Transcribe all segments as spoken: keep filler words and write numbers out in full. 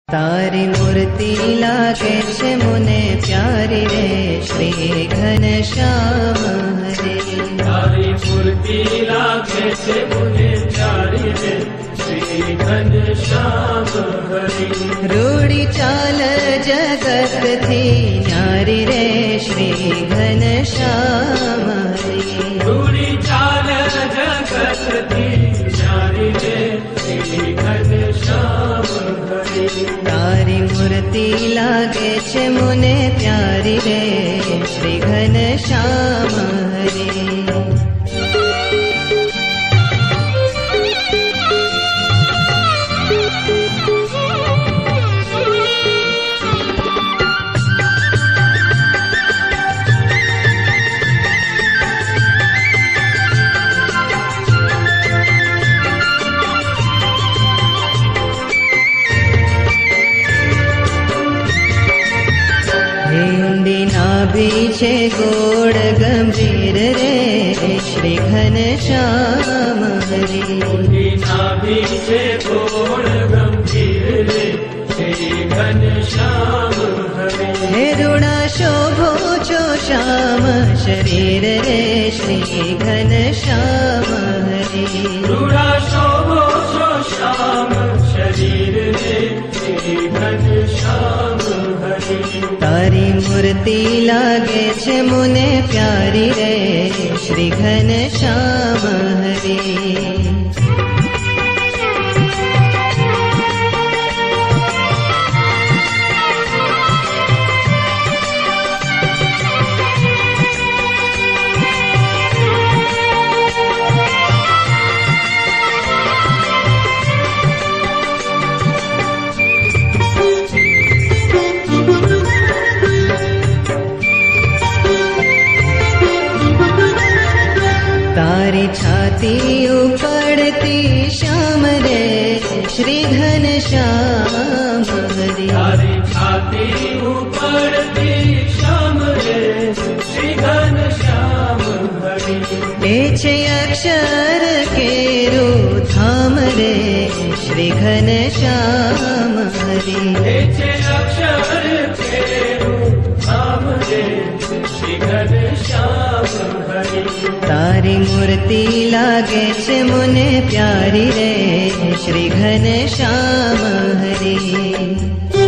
तारी मूर्ति लागे छे मुने प्यारी रे श्री घनश्याम हरे। तारी मूर्ति लागे छे मुने प्यारी रे श्री घनश्याम हरे। रूढ़ी चाल जगत थी न्यारी रे श्री घनश्याम हरे। रूढ़ी चाल जगत थी न्यारी रे श्री घनश्याम हरे। तारी मूर्ति लागे छे मुने प्यारी रे श्री घनश्याम हरे। पीछे गोड़ गंभीर रे श्री घनश्याम हरे। पीछे गोड़ गंभीर रे श्री घनश्याम हरे। हे रूड़ा शोभो चो श्याम शरीर रे श्री घनश्याम हरे। रूड़ा शोभो चो श्याम शरीर रे श्री घनश्याम हरे। तारी मूर्ति लागे छे मुने प्यारी रे श्री घनश्याम हरे। तारी छाती उकड़ती श्याम रे श्री घनश्याम हरे। तारी छाती उकड़ती श्याम रे श्री घनश्याम हरे। तेछे अक्षर केरू धाम रे श्री घनश्याम हरे। तेछे अक्षर केरू धाम रे श्री घनश्याम हरे। तारी मूर्ति लागे छे मुने प्यारी रे श्री घनश्याम हरे।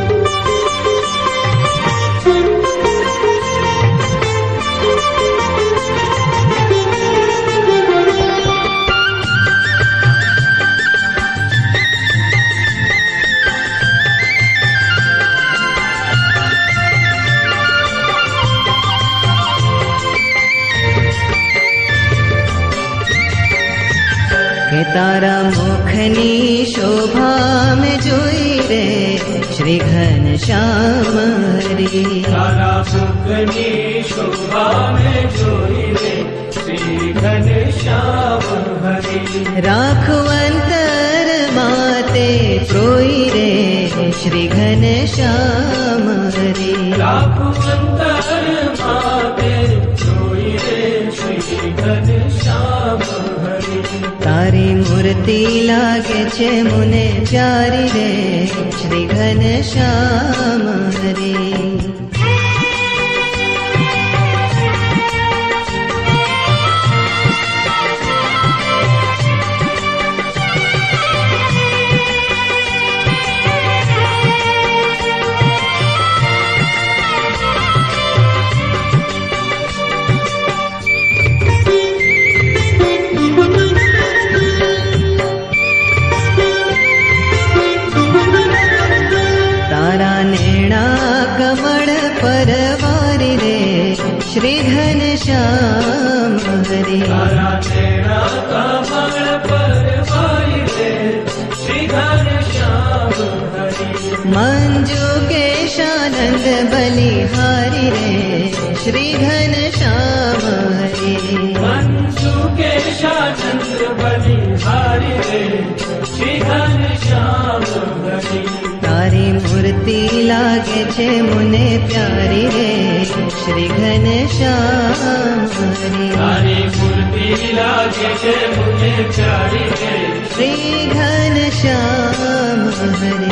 के तारा मुखनी शोभा में जोई रे श्री घनश्याम हरे। तारा मुखनी शोभा में जोई रे श्री घनश्याम हरे। राखो अंतर माते प्रोई रे श्री घनश्याम हरे। राखो अंतर माते प्रोई रे श्री घनश्याम हरे। तारी मूर्ति लागे छे मुने प्यारी रे श्री घनश्याम हरे। कमल परवारी रे श्री घनश्याम हरे। तारा तेरा कमल परवारी रे श्री घनश्याम हरे। मंजू केशानंद बलिहारी रे श्री घनश्याम हरे। मंजू केशानंद बलिहारी रे श्री घनश्याम हरे। तारी मूर्ति लागे छे मुने प्यारी रे श्री घनश्याम हरे। तारी मूर्ति लागे छे मुने प्यारी रे श्री घनश्याम हरे।